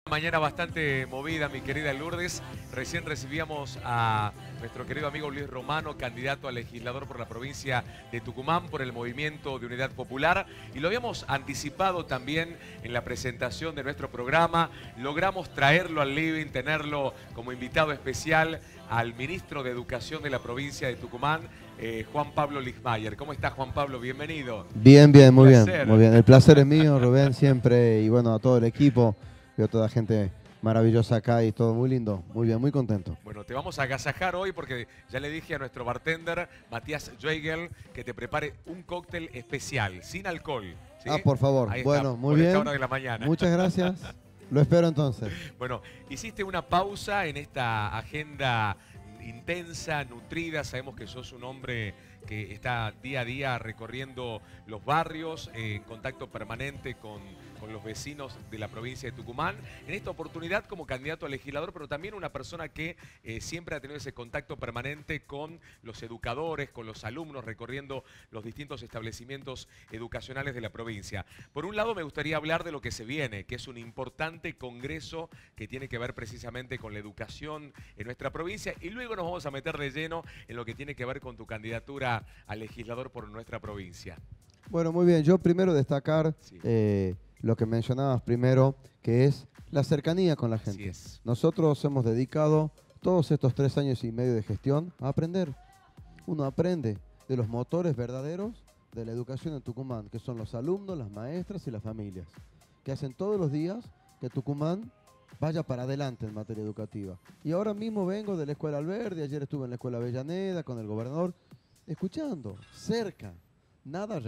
Mañana bastante movida, mi querida Lourdes. Recién recibíamos a nuestro querido amigo Luis Romano, candidato a legislador por la provincia de Tucumán por el Movimiento de Unidad Popular. Y lo habíamos anticipado también en la presentación de nuestro programa. Logramos traerlo al living, tenerlo como invitado especial al ministro de Educación de la provincia de Tucumán, Juan Pablo Ligmayer. ¿Cómo está, Juan Pablo? Bienvenido. Bien, bien, muy bien, Placer. muy bien. El placer es mío, Rubén, siempre, y bueno, a todo el equipo, y a toda gente maravillosa acá y todo muy lindo, muy bien, muy contento. Bueno, te vamos a agasajar hoy porque ya le dije a nuestro bartender, Matías Joigel, que te prepare un cóctel especial, sin alcohol. ¿Sí? Ah, por favor, Ahí bueno, está, muy por esta bien. hora de la mañana. Muchas gracias. Lo espero entonces. Bueno, hiciste una pausa en esta agenda intensa, nutrida. Sabemos que sos un hombre que está día a día recorriendo los barrios, en contacto permanente con los vecinos de la provincia de Tucumán. En esta oportunidad como candidato a legislador, pero también una persona que siempre ha tenido ese contacto permanente con los educadores, con los alumnos, recorriendo los distintos establecimientos educacionales de la provincia. Por un lado, me gustaría hablar de lo que se viene, que es un importante congreso que tiene que ver precisamente con la educación en nuestra provincia, y luego nos vamos a meter de lleno en lo que tiene que ver con tu candidatura a legislador por nuestra provincia. Bueno, muy bien. Yo primero destacar Sí. lo que mencionabas primero, que es la cercanía con la gente. Así es. Nosotros hemos dedicado todos estos 3 años y medio de gestión a aprender. Uno aprende de los motores verdaderos de la educación en Tucumán, que son los alumnos, las maestras y las familias, que hacen todos los días que Tucumán vaya para adelante en materia educativa. Y ahora mismo vengo de la Escuela Alberdi, ayer estuve en la Escuela Avellaneda con el gobernador, escuchando, cerca. Nada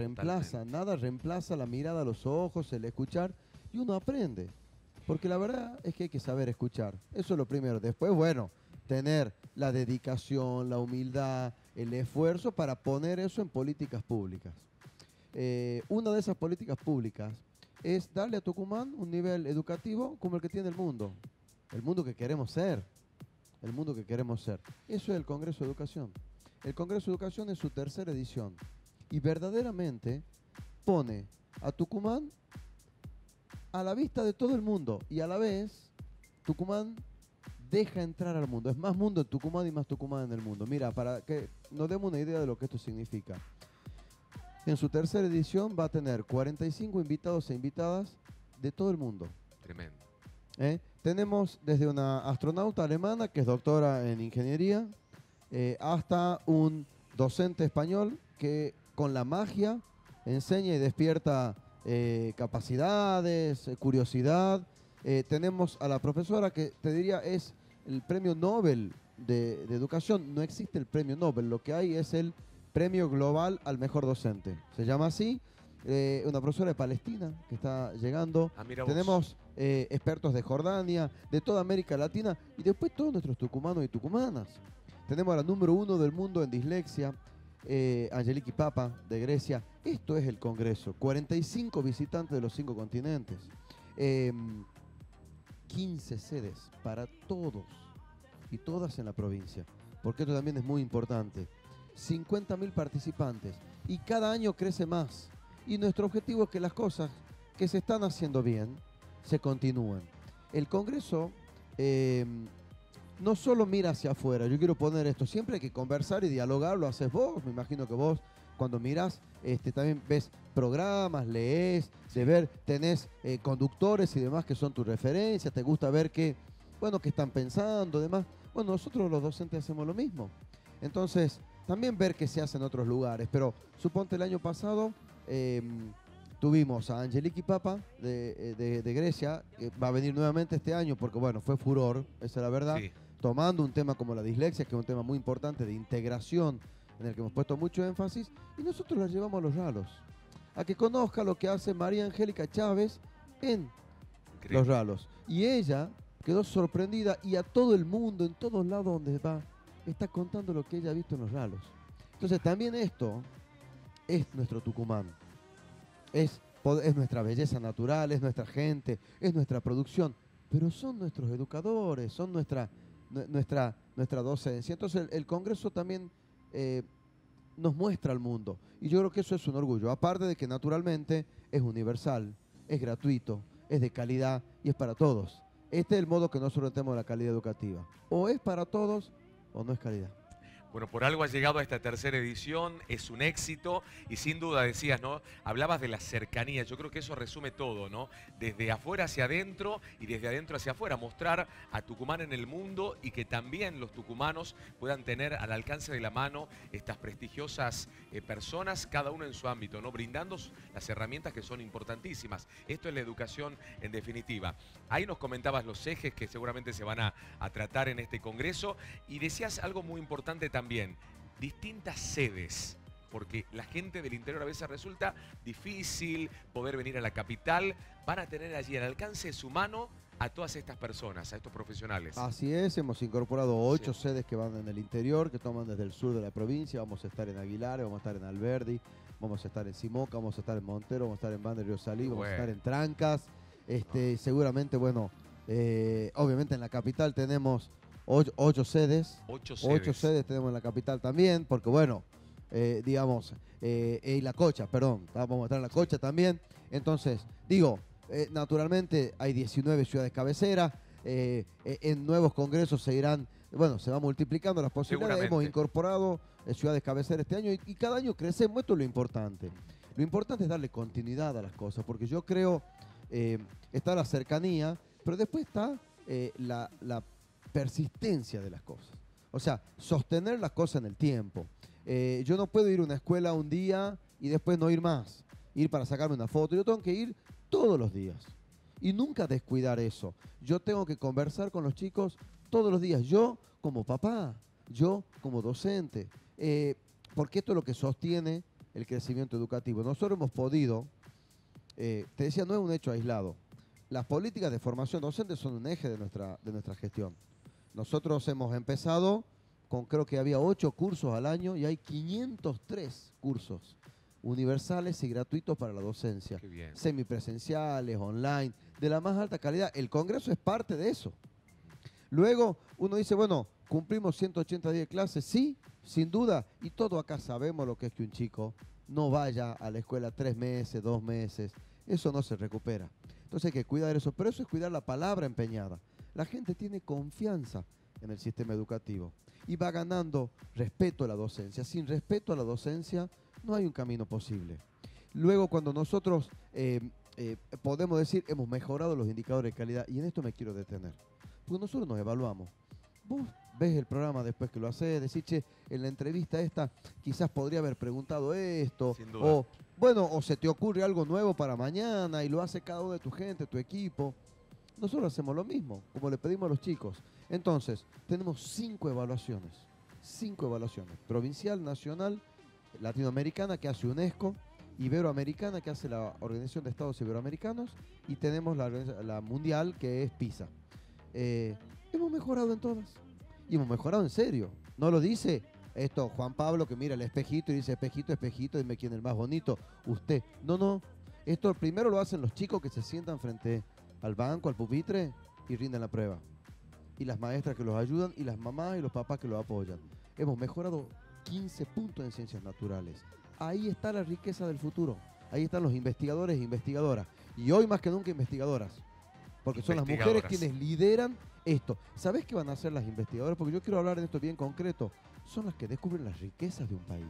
reemplaza la mirada a los ojos, el escuchar, y uno aprende. Porque la verdad es que hay que saber escuchar. Eso es lo primero. Después, bueno, tener la dedicación, la humildad, el esfuerzo para poner eso en políticas públicas. Una de esas políticas públicas es darle a Tucumán un nivel educativo como el que tiene el mundo que queremos ser, el mundo que queremos ser. Eso es el Congreso de Educación. El Congreso de Educación es su tercera edición y verdaderamente pone a Tucumán a la vista de todo el mundo y a la vez Tucumán deja entrar al mundo. Es más mundo en Tucumán y más Tucumán en el mundo. Mira, para que nos demos una idea de lo que esto significa. En su tercera edición va a tener 45 invitados e invitadas de todo el mundo. Tremendo. Tenemos desde una astronauta alemana que es doctora en ingeniería, hasta un docente español que con la magia enseña y despierta capacidades, curiosidad. Tenemos a la profesora que te diría es el premio Nobel de Educación. No existe el premio Nobel, lo que hay es el premio global al mejor docente. Se llama así. Una profesora de Palestina que está llegando. Tenemos expertos de Jordania, de toda América Latina y después todos nuestros tucumanos y tucumanas. Tenemos a la número 1 del mundo en dislexia, Angeliki Papa de Grecia. Esto es el Congreso. 45 visitantes de los 5 continentes. 15 sedes para todos y todas en la provincia, porque esto también es muy importante. 50.000 participantes y cada año crece más. Y nuestro objetivo es que las cosas que se están haciendo bien se continúen. El Congreso no solo mira hacia afuera, yo quiero poner esto, siempre hay que conversar y dialogar, lo haces vos, me imagino que vos cuando mirás también ves programas, lees, tenés conductores y demás que son tus referencias, te gusta ver qué están pensando, demás. Bueno, nosotros los docentes hacemos lo mismo. Entonces, también ver qué se hace en otros lugares, pero suponte el año pasado tuvimos a Angeliki Papa de Grecia, que va a venir nuevamente este año porque bueno, fue furor, esa es la verdad, sí. Tomando un tema como la dislexia, que es un tema muy importante de integración, en el que hemos puesto mucho énfasis, y nosotros la llevamos a los ralos, a que conozca lo que hace María Angélica Chávez en los ralos. Y ella quedó sorprendida y a todo el mundo, en todos lados donde va, está contando lo que ella ha visto en los ralos. Entonces también esto es nuestro Tucumán, es nuestra belleza natural, es nuestra gente, es nuestra producción, pero son nuestros educadores, son nuestra docencia. Entonces el Congreso también nos muestra al mundo y yo creo que eso es un orgullo, aparte de que naturalmente es universal, es gratuito, es de calidad y es para todos. este es el modo que nosotros tenemos de la calidad educativa. O es para todos o no es calidad. Bueno, por algo has llegado a esta tercera edición, es un éxito y sin duda decías, ¿no? Hablabas de la cercanía, yo creo que eso resume todo, ¿no? Desde afuera hacia adentro y desde adentro hacia afuera, mostrar a Tucumán en el mundo y que también los tucumanos puedan tener al alcance de la mano estas prestigiosas personas, cada uno en su ámbito, ¿no? Brindando las herramientas que son importantísimas. Esto es la educación en definitiva. Ahí nos comentabas los ejes que seguramente se van a tratar en este congreso y decías algo muy importante también, distintas sedes, porque la gente del interior a veces resulta difícil poder venir a la capital, van a tener allí al alcance de su mano a todas estas personas, a estos profesionales. Así es, hemos incorporado 8 sedes que van en el interior, que toman desde el sur de la provincia. Vamos a estar en Aguilar, vamos a estar en Alberdi, vamos a estar en Simoca, vamos a estar en Montero, vamos a estar en Banda de Río Salí, vamos a estar en Trancas. Seguramente, bueno, obviamente en la capital tenemos 8 sedes. 8 sedes tenemos en la capital también, porque bueno, y la Cocha, perdón, vamos a estar en la Cocha también. Entonces, naturalmente hay 19 ciudades cabeceras, en nuevos congresos se va multiplicando las posibilidades. Hemos incorporado ciudades cabeceras este año y cada año crecemos, esto es lo importante. Lo importante es darle continuidad a las cosas, porque yo creo, está la cercanía, pero después está la persistencia de las cosas. O sea, sostener las cosas en el tiempo. Yo no puedo ir a una escuela un día y después no ir más, ir para sacarme una foto. Yo tengo que ir todos los días y nunca descuidar eso. Yo tengo que conversar con los chicos todos los días. Yo como papá, yo como docente, porque esto es lo que sostiene el crecimiento educativo. Nosotros hemos podido, te decía, no es un hecho aislado. Las políticas de formación docente son un eje de nuestra gestión. Nosotros hemos empezado con, creo que había 8 cursos al año y hay 503 cursos universales y gratuitos para la docencia. Qué bien. Semipresenciales, online, de la más alta calidad. El Congreso es parte de eso. Luego uno dice, bueno, cumplimos 180 días de clases, sí, sin duda, y todos acá sabemos lo que es que un chico no vaya a la escuela 3 meses, 2 meses, eso no se recupera. Entonces hay que cuidar eso, pero eso es cuidar la palabra empeñada. La gente tiene confianza en el sistema educativo y va ganando respeto a la docencia. Sin respeto a la docencia no hay un camino posible. Luego, cuando nosotros podemos decir hemos mejorado los indicadores de calidad, y en esto me quiero detener, porque nosotros nos evaluamos. Vos ves el programa después que lo haces, decís, che, en la entrevista esta quizás podría haber preguntado esto, o se te ocurre algo nuevo para mañana y lo hace cada uno de tu gente, tu equipo. Nosotros hacemos lo mismo, como le pedimos a los chicos. Entonces, tenemos 5 evaluaciones. 5 evaluaciones. Provincial, nacional, latinoamericana que hace UNESCO, iberoamericana que hace la Organización de Estados Iberoamericanos y tenemos la mundial que es PISA. Hemos mejorado en todas. Y hemos mejorado en serio. No lo dice esto Juan Pablo que mira el espejito y dice, espejito, espejito, dime quién es el más bonito. Usted. No. Esto primero lo hacen los chicos que se sientan frente al banco, al pupitre y rinden la prueba. Y las maestras que los ayudan y las mamás y los papás que los apoyan. Hemos mejorado 15 puntos en ciencias naturales. Ahí está la riqueza del futuro. Ahí están los investigadores e investigadoras. Y hoy más que nunca investigadoras. Porque son las mujeres quienes lideran esto. ¿Sabés qué van a hacer las investigadoras? Porque yo quiero hablar de esto bien concreto. Son las que descubren las riquezas de un país.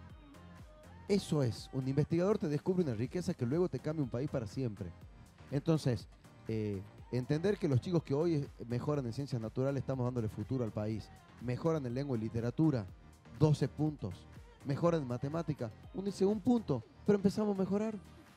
Eso es. Un investigador te descubre una riqueza que luego te cambia un país para siempre. Entonces, entender que los chicos que hoy mejoran en ciencias naturales estamos dándole futuro al país. Mejoran en lengua y literatura, 12 puntos. Mejoran en matemática, uno dice 1 punto, pero empezamos a mejorar.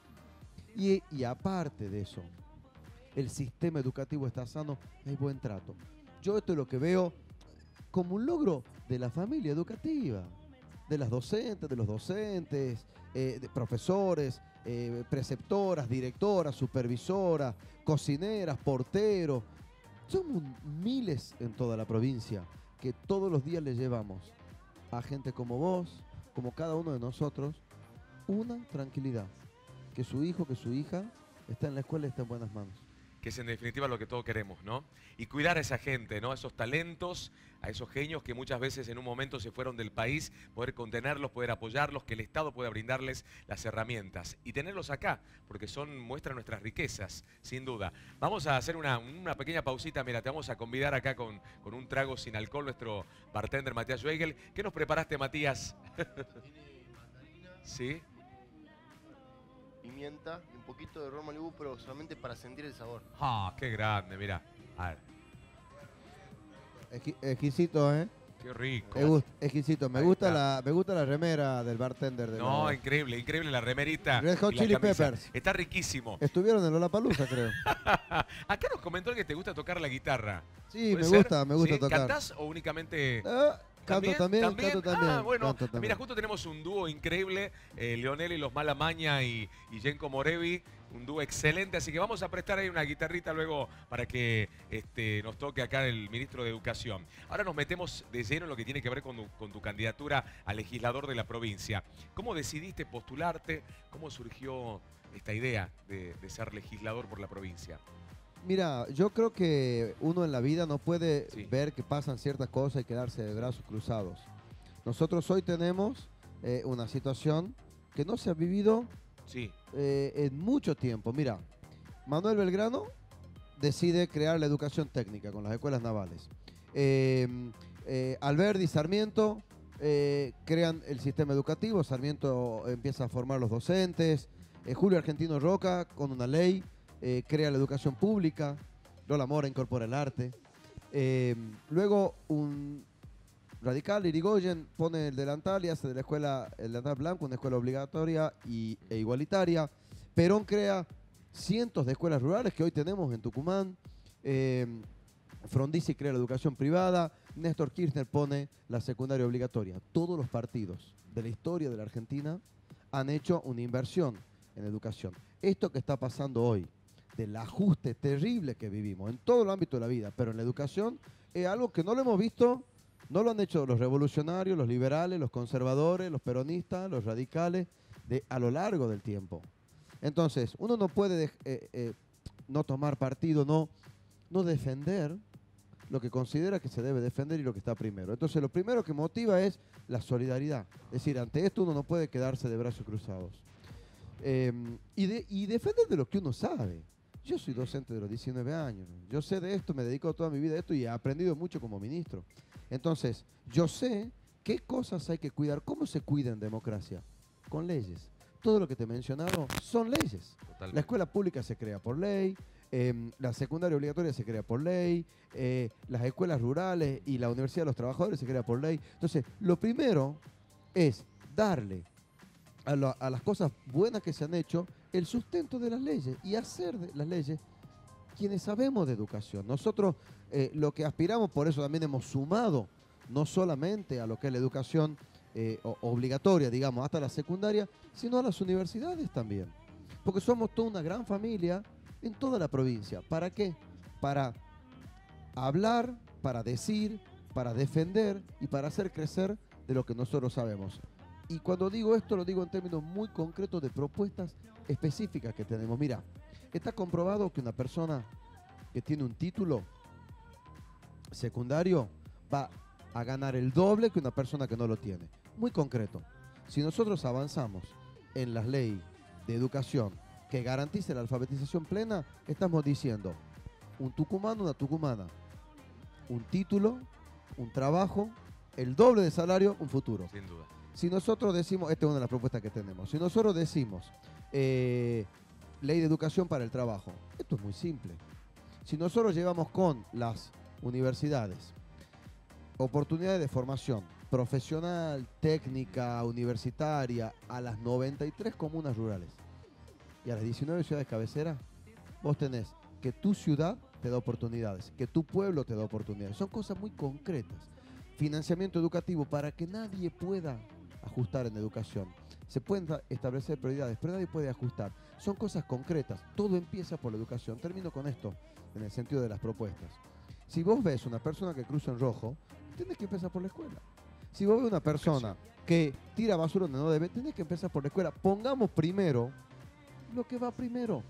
Y aparte de eso, el sistema educativo está sano, hay buen trato. Yo esto es lo que veo como un logro de la familia educativa, de las docentes, de los docentes, de profesores, preceptoras, directoras, supervisoras, cocineras, porteros. Somos miles en toda la provincia que todos los días le llevamos a gente como vos, como cada uno de nosotros, una tranquilidad. Que su hijo, que su hija está en la escuela y está en buenas manos. que es en definitiva lo que todos queremos, ¿no? Y cuidar a esa gente, ¿no? A esos talentos, a esos genios que muchas veces en un momento se fueron del país, poder contenerlos, poder apoyarlos, que el Estado pueda brindarles las herramientas y tenerlos acá, porque muestran nuestras riquezas, sin duda. Vamos a hacer una pequeña pausita, mira, te vamos a convidar acá con un trago sin alcohol, nuestro bartender Matías Schweigel. ¿Qué nos preparaste, Matías? Tiene mandarina, ¿Sí? pimienta y un poquito de ron Malibu, pero solamente para sentir el sabor. Ah, qué grande, mira. A ver, Exquisito, ¿eh? qué rico. Exquisito. Me Ahí gusta está. la remera del bartender. No, increíble, increíble la remerita. Red Hot y la Chili camisa. Peppers. Está riquísimo. Estuvieron en Lollapalooza, creo. Acá nos comentó que te gusta tocar la guitarra. Sí, ¿Puede me ser? gusta ¿Sí? tocar. ¿Cantás o únicamente...? Canto también, canto también. Ah, bueno, canto también. mira, justo tenemos un dúo increíble, Leonel y los Malamaña y Jenko Morevi, un dúo excelente, así que vamos a prestar ahí una guitarrita luego para que nos toque acá el ministro de Educación. Ahora nos metemos de lleno en lo que tiene que ver con tu candidatura a legislador de la provincia. ¿Cómo decidiste postularte? ¿Cómo surgió esta idea de ser legislador por la provincia? Mira, yo creo que uno en la vida no puede Sí. ver que pasan ciertas cosas y quedarse de brazos cruzados. Nosotros hoy tenemos una situación que no se ha vivido Sí, en mucho tiempo. Mira, Manuel Belgrano decide crear la educación técnica con las escuelas navales. Alberdi y Sarmiento crean el sistema educativo. Sarmiento empieza a formar los docentes. Julio Argentino Roca, con una ley, crea la educación pública. Lola Mora incorpora el arte. Luego un radical, Irigoyen, pone el delantal y hace de la escuela, el delantal blanco, una escuela obligatoria e igualitaria. Perón crea cientos de escuelas rurales que hoy tenemos en Tucumán. Frondizi crea la educación privada. Néstor Kirchner pone la secundaria obligatoria. Todos los partidos de la historia de la Argentina han hecho una inversión en educación. Esto que está pasando hoy, del ajuste terrible que vivimos en todo el ámbito de la vida, pero en la educación, es algo que no lo hemos visto, no lo han hecho los revolucionarios, los liberales, los conservadores, los peronistas, los radicales, a lo largo del tiempo. Entonces, uno no puede no tomar partido, no defender lo que considera que se debe defender y lo que está primero. Entonces, lo primero que motiva es la solidaridad. Es decir, ante esto uno no puede quedarse de brazos cruzados. Y defender de lo que uno sabe. Yo soy docente de los 19 años. Yo sé de esto, me dedico toda mi vida a esto y he aprendido mucho como ministro. Entonces, yo sé qué cosas hay que cuidar, cómo se cuida en democracia, con leyes. Todo lo que te he mencionado son leyes. totalmente. La escuela pública se crea por ley, la secundaria obligatoria se crea por ley, las escuelas rurales y la Universidad de los Trabajadores se crea por ley. Entonces, lo primero es darle a las cosas buenas que se han hecho el sustento de las leyes y hacer de las leyes quienes sabemos de educación. Nosotros lo que aspiramos, por eso también hemos sumado no solamente a lo que es la educación obligatoria, digamos, hasta la secundaria, sino a las universidades también. Porque somos toda una gran familia en toda la provincia. ¿Para qué? Para hablar, para decir, para defender y para hacer crecer de lo que nosotros sabemos. Y cuando digo esto, lo digo en términos muy concretos de propuestas específicas que tenemos. Mira, está comprobado que una persona que tiene un título secundario va a ganar el doble que una persona que no lo tiene. Muy concreto. Si nosotros avanzamos en las leyes de educación que garantice la alfabetización plena, estamos diciendo un tucumano, una tucumana, un título, un trabajo, el doble de salario, un futuro. Sin duda. Si nosotros decimos, esta es una de las propuestas que tenemos, si nosotros decimos ley de educación para el trabajo, esto es muy simple. Si nosotros llevamos con las universidades oportunidades de formación profesional, técnica, universitaria a las 93 comunas rurales y a las 19 ciudades cabeceras, vos tenés que tu ciudad te da oportunidades, que tu pueblo te da oportunidades. Son cosas muy concretas. Financiamiento educativo para que nadie pueda ajustar en educación. Se pueden establecer prioridades, pero nadie puede ajustar. Son cosas concretas. Todo empieza por la educación. Termino con esto, en el sentido de las propuestas. Si vos ves una persona que cruza en rojo, tenés que empezar por la escuela. Si vos ves una persona que tira basura donde no debe, tenés que empezar por la escuela. Pongamos primero lo que va primero.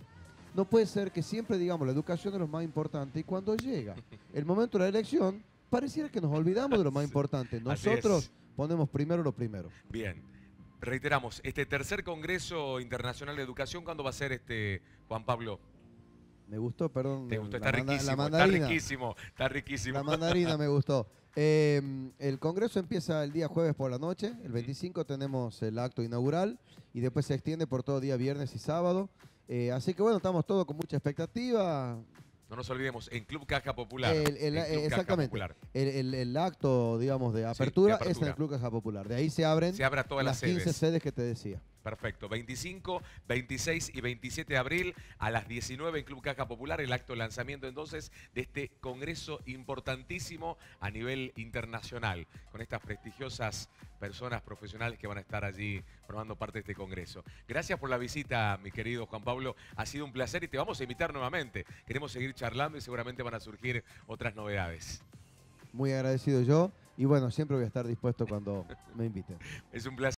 No puede ser que siempre digamos la educación es lo más importante y cuando llega el momento de la elección, pareciera que nos olvidamos de lo más importante. Nosotros ponemos primero lo primero. Bien. Reiteramos, este tercer Congreso Internacional de Educación, ¿cuándo va a ser, Juan Pablo? Me gustó, perdón. Te gustó, la está riquísimo, está mandarina. riquísimo, está riquísimo. La mandarina me gustó. El Congreso empieza el día jueves por la noche, el 25 tenemos el acto inaugural y después se extiende por todo día viernes y sábado. Así que bueno, estamos todos con mucha expectativa. No nos olvidemos, en Club Caja Popular. Exactamente. Caja Popular. El acto, digamos, de apertura, de apertura es en el Club Caja Popular. De ahí se abren todas las 15 sedes que te decía. Perfecto. 25, 26 y 27 de abril a las 19 en Club Caja Popular, el acto de lanzamiento entonces de este congreso importantísimo a nivel internacional, con estas prestigiosas personas profesionales que van a estar allí formando parte de este congreso. Gracias por la visita, mi querido Juan Pablo. Ha sido un placer y te vamos a invitar nuevamente. Queremos seguir charlando y seguramente van a surgir otras novedades. Muy agradecido yo y bueno, siempre voy a estar dispuesto cuando me inviten. Es un placer.